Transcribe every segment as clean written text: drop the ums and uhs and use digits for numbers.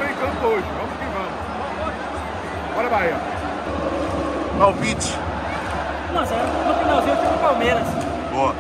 em campo hoje. Vamos que vamos. Bora, Bahia. Palpite. Nossa, no finalzinho eu tive o Palmeiras. Boa.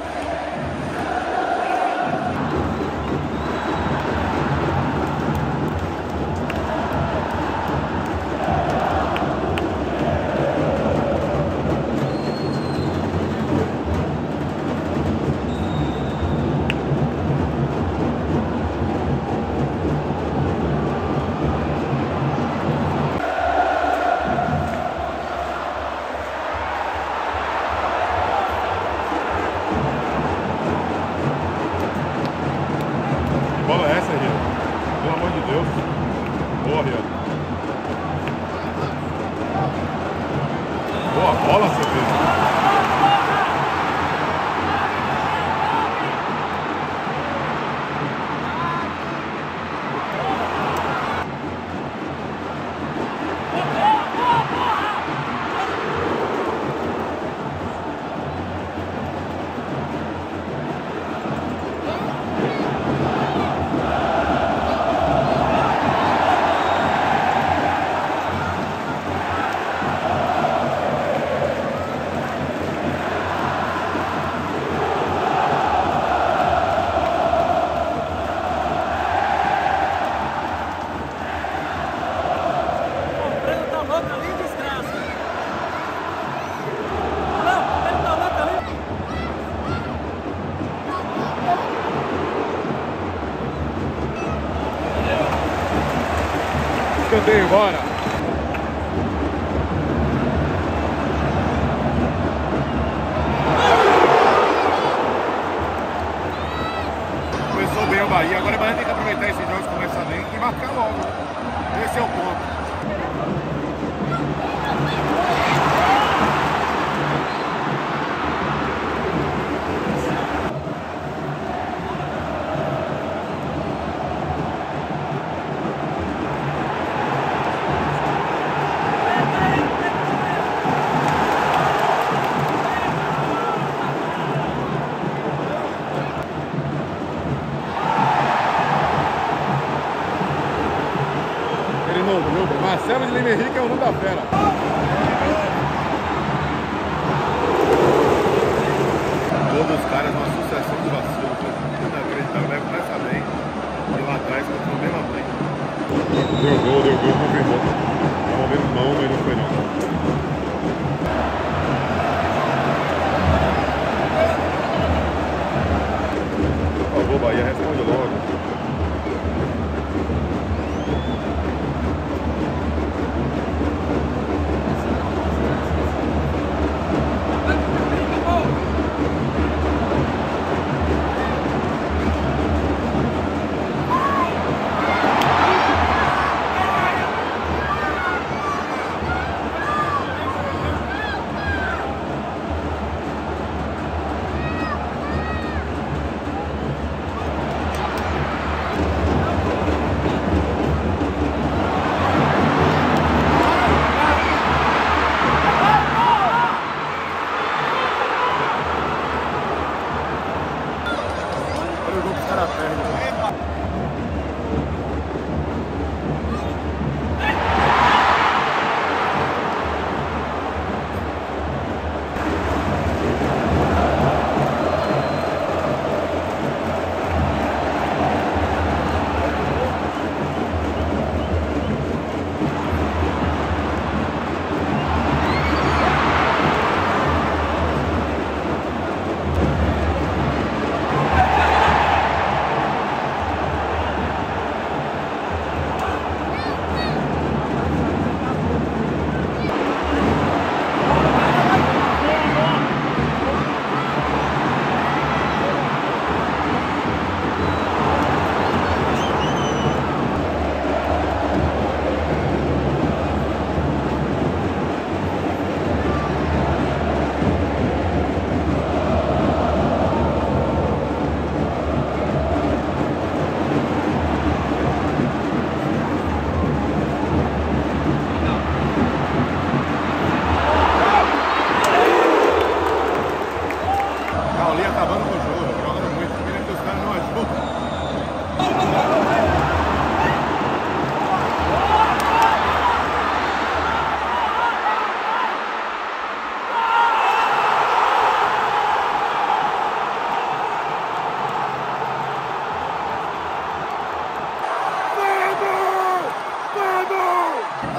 Bola é essa, Rian? Pelo amor de Deus. Boa, Rian. Boa bola, Cerveja. Escanteio, bora. Começou bem o Bahia, agora o Bahia tem que aproveitar esses jogos que começam bem e marcar logo. Esse é o ponto. Marcelo de Lima Henrique é o nome da fera. O gol dos caras é uma sucessão de vacilo. Inacreditável, começa bem. E lá atrás continua a mesma mãe. Deu gol, confirmou. Tava vendo mão, mas não foi não. Por favor, Bahia, responde logo.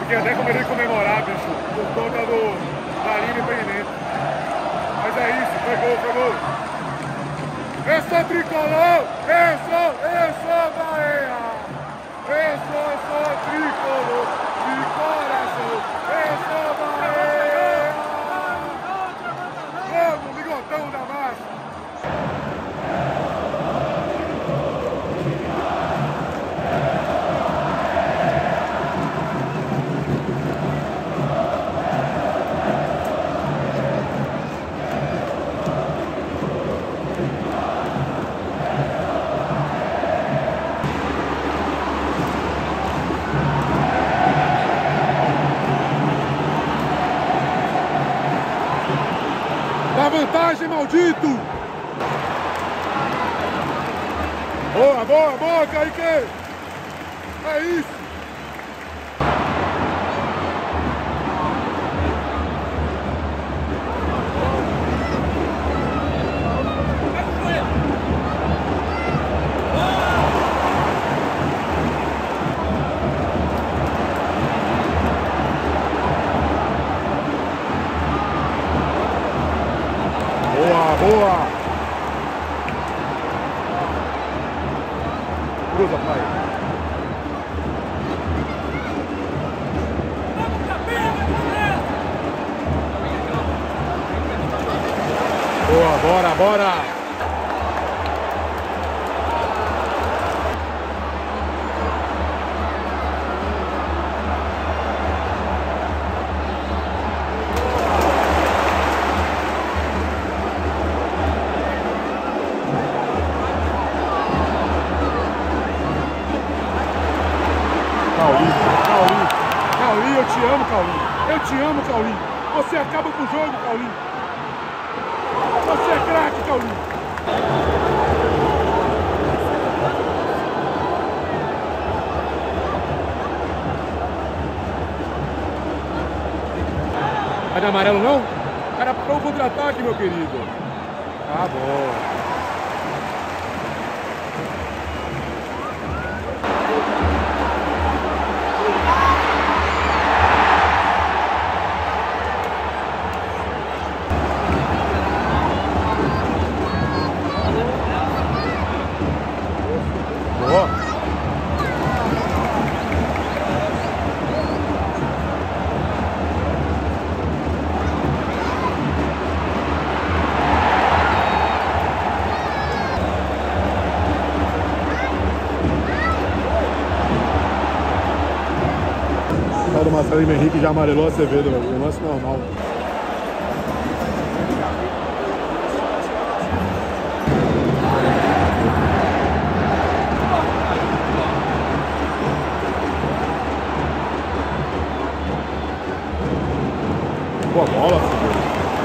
fiquei até com medo de comemorar, bicho, por conta da linha impedimento. Mas é isso, foi gol. Eu sou tricolor! Eu sou Bahia! Eu sou tricolor de coração! Eu sou Bahia! Vamos, bigotão da massa! Dá vantagem, maldito! Boa, Kaique! É isso! Boa! Cruza, pai. Boa, bora! Caulinho, eu te amo, Caulinho. Eu te amo, Caulinho. Você acaba com o jogo, Caulinho. Você é craque, Caulinho. Vai dar amarelo, não? O cara parou o contra-ataque, meu querido. Tá bom. Do Marcelo Henrique já amarelou a Acevedo, velho. Um lance normal. Boa bola, Acevedo.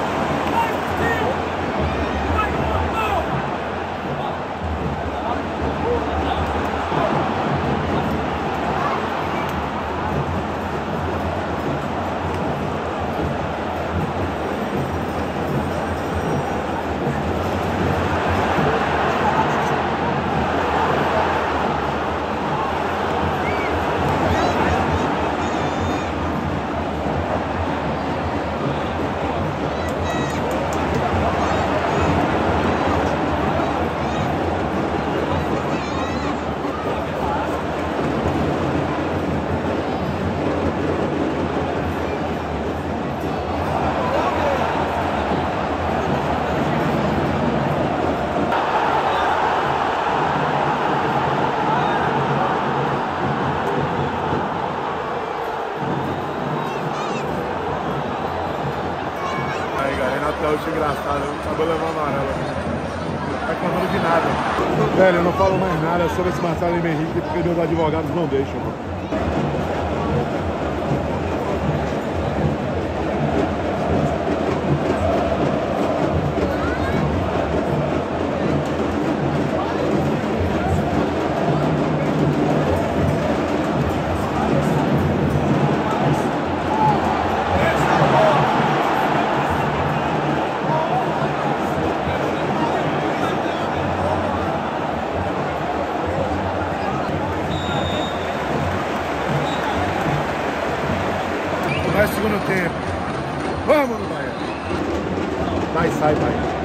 Gaúcho engraçado, acabou levando amarelo. Não tá contando de nada. Velho, eu não falo mais nada sobre esse Marcelo Henrique porque meus advogados não deixam, mano. Vai segundo tempo. Vamos, Bahia. Vai, sai, Bahia.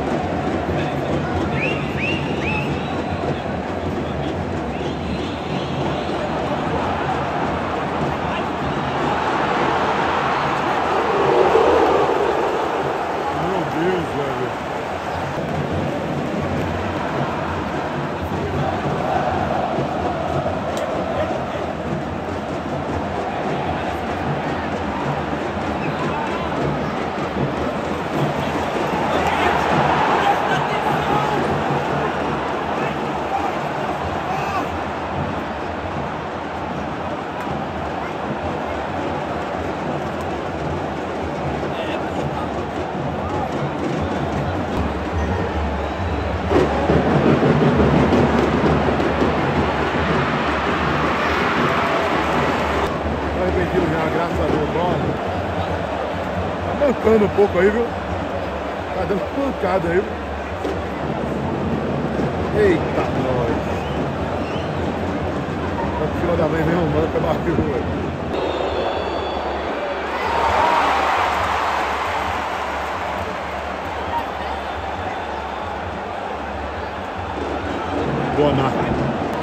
Graças a Deus, olha. Tá mancando um pouco aí, viu? Tá dando pancada aí, viu? Eita, nós. A filha da mãe vem arrumando pra bater o olho. Boa.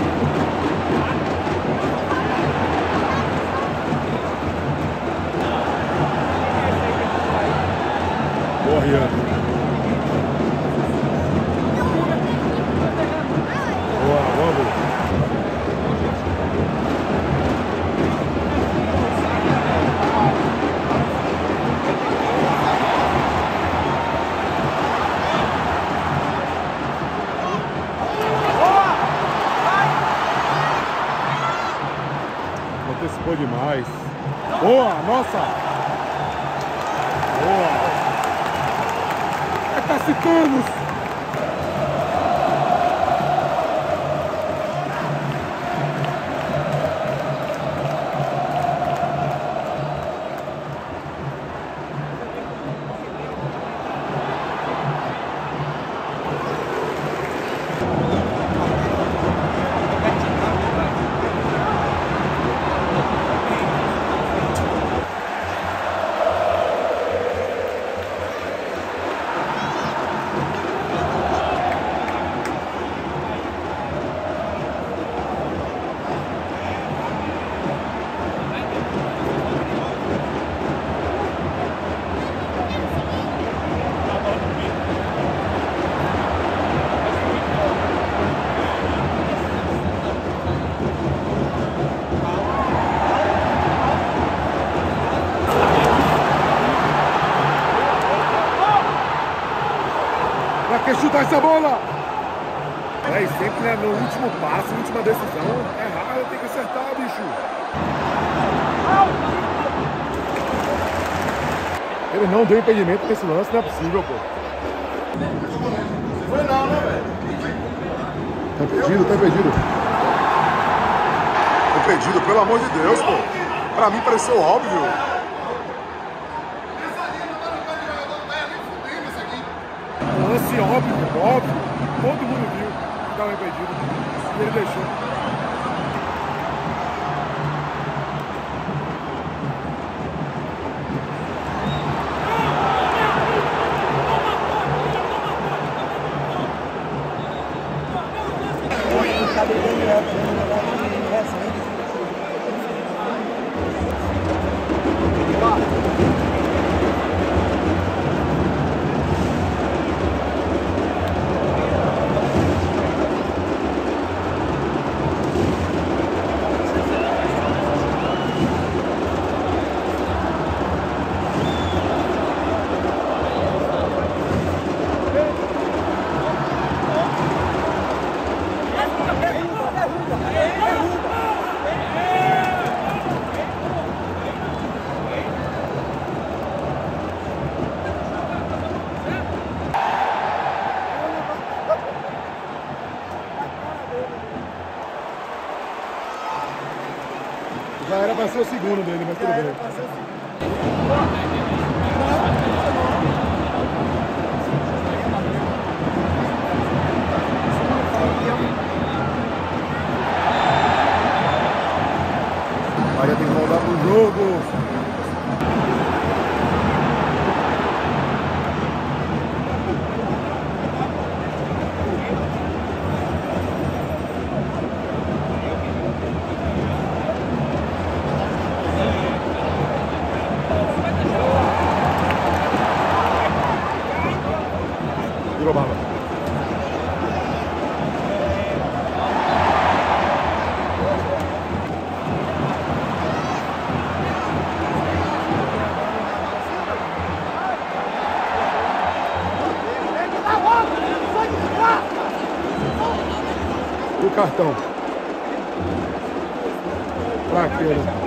Boa, vamos. Antecipou demais. Boa, nossa. Boa. Cacicanos! Quer chutar essa bola? É, e sempre né, no último passo, última decisão, é raro, tem que acertar, bicho. Ele não deu impedimento nesse lance, não é possível, pô. Foi não, né, velho? Tá impedido, tá impedido. Tá impedido, pelo amor de Deus, pô. Pra mim pareceu óbvio. Lance óbvio, todo mundo viu que estava impedido e ele deixou. Já era para ser o segundo dele, mas tudo bem. Maria tem que voltar pro jogo. Virou bala. E o cartão? Pra quê, né?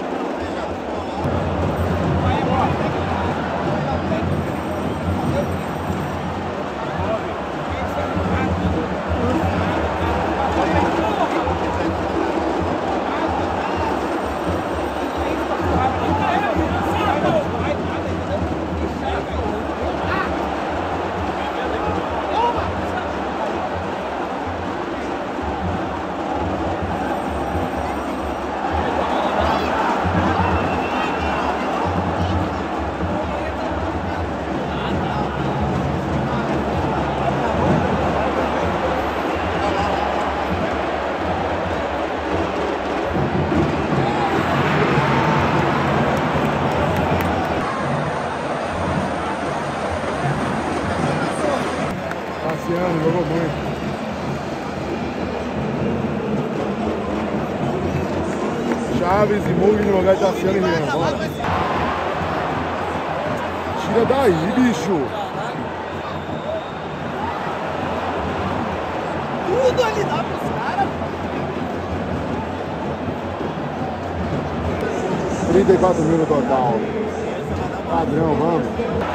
Tassiano jogou muito. Chaves e Mugni no lugar de Tassiano e Rian. Bora. Tira daí, bicho. Tudo ali dá pros caras. 34 mil no total. Padrão, vamos.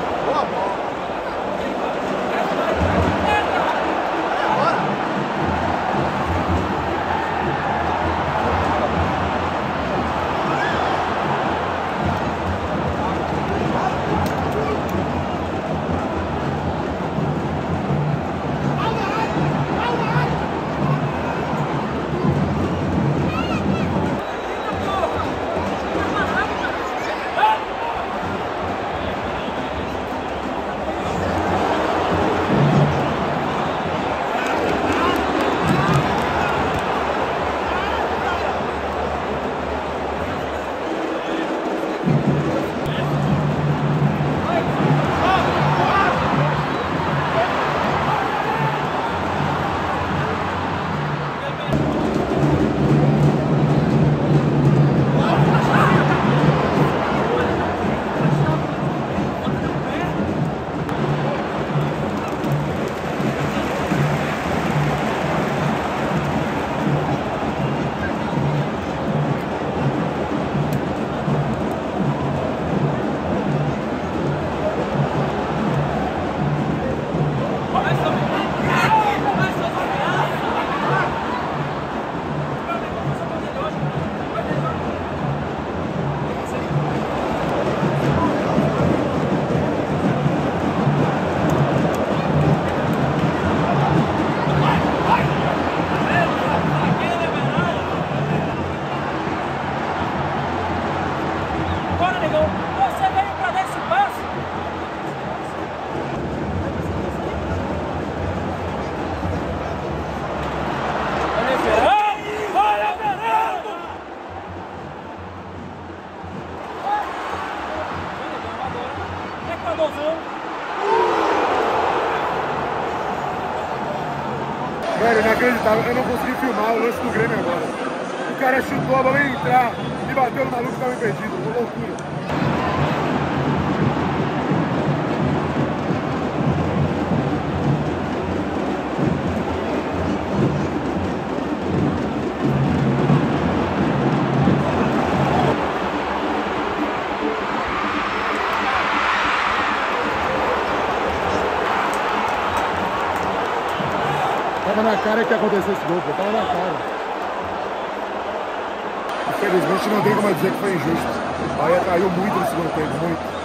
Velho, inacreditável, eu não consegui filmar o lance do Grêmio agora. O cara chutou, a bola ia entrar e bateu no maluco que estava impedido. Uma loucura. Tava na cara que aconteceu esse gol, pô. Tava na cara. Infelizmente não tem como dizer que foi injusto. O Bahia caiu muito no segundo tempo, muito.